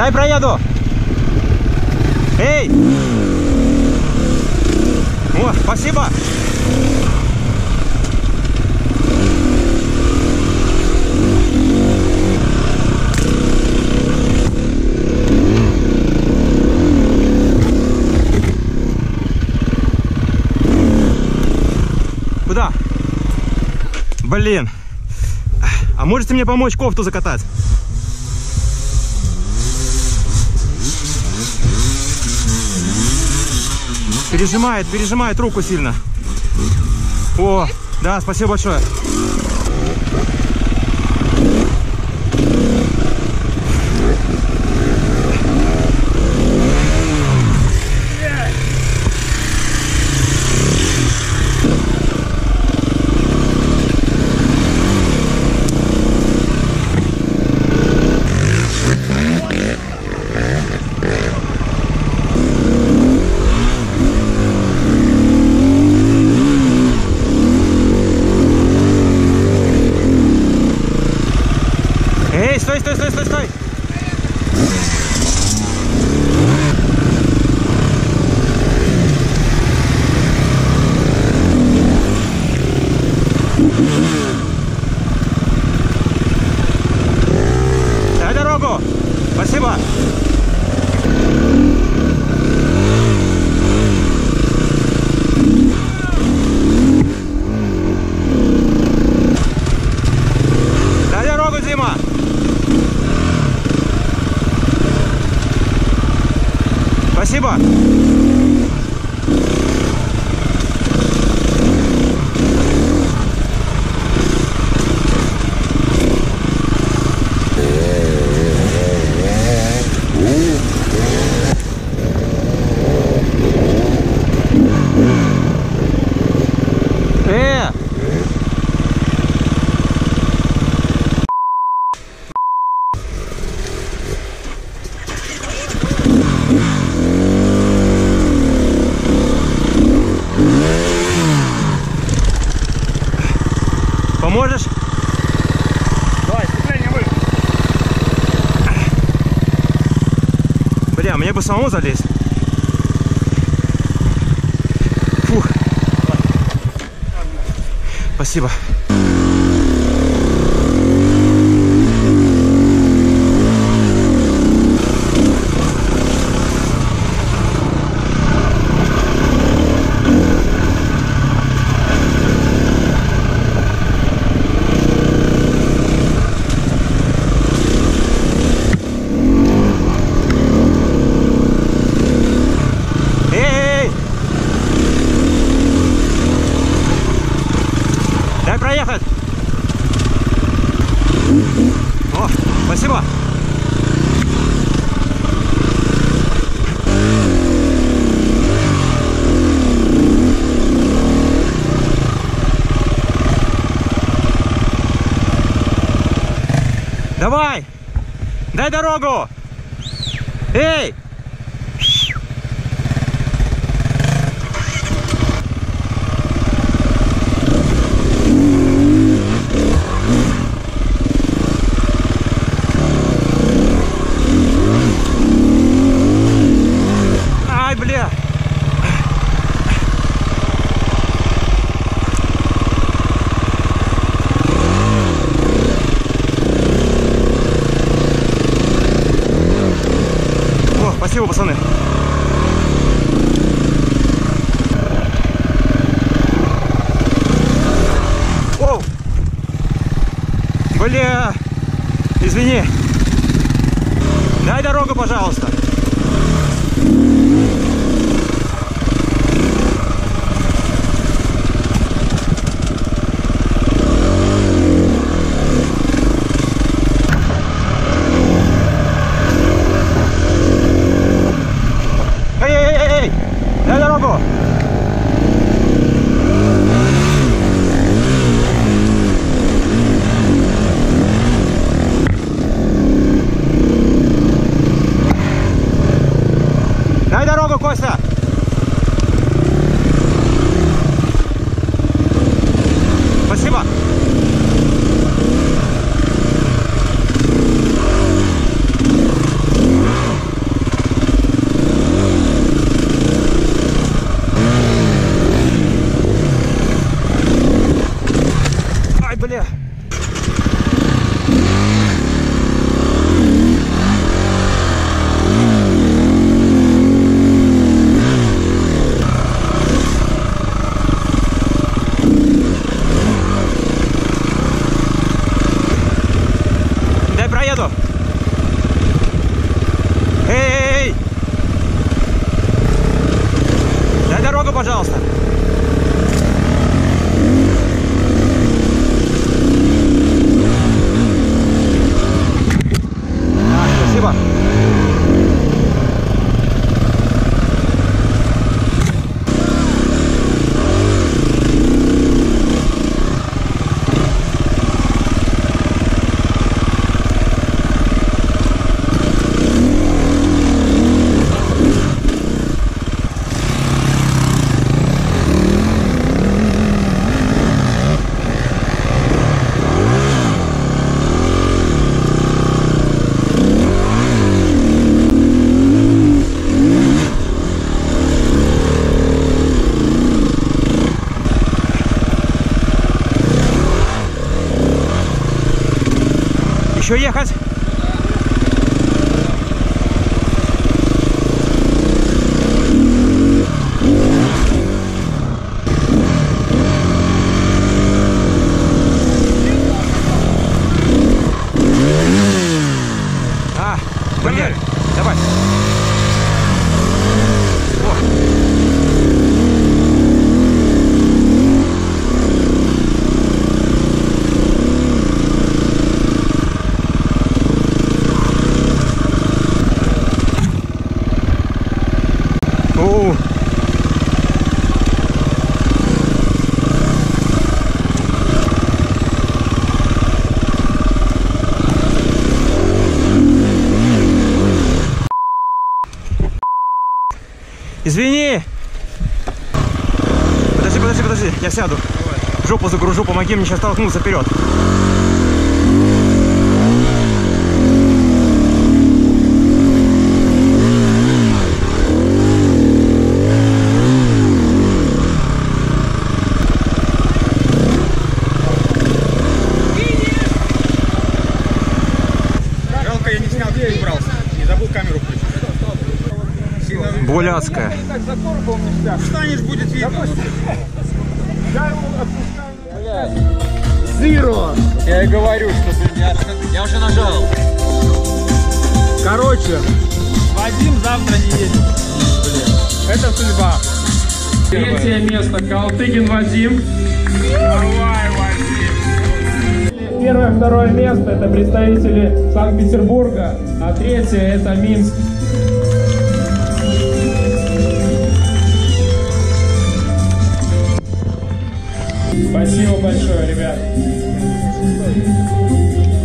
Дай проеду. Эй! О, спасибо. Куда? Блин. А можете мне помочь кофту закатать? Пережимает руку сильно. О, да, спасибо большое. Стой! Дай дорогу! Спасибо! Дай дорогу, Дима! Спасибо. Поможешь? Давай, сцепление выше. Бля, мне бы самому залезть. Фух. Спасибо. Дай проехать. О, спасибо. Давай. Дай дорогу. Эй. Бля. О, спасибо, пацаны. Оу. Бля. Извини. Дай дорогу, пожалуйста. Дай дорогу! бля. Дай проеду. Эй! Дай дорогу, пожалуйста. Спасибо. Еще ехать? Блин, давай. Извини! Подожди, я сяду. Жопу загружу, помоги мне сейчас толкнуться вперед. Жалко, я не снял, где я убрался. Не забыл камеру включить. Буляцкая. Встанешь, будет видно. Зиро! Я и говорю, что ты не... Я уже нажал. Короче, Вадим завтра не едет. Блин, это судьба. Третье место. Калтыгин Вадим. Давай, Вадим. Первое, второе место это представители Санкт-Петербурга, а третье это Минск. Спасибо большое, ребят.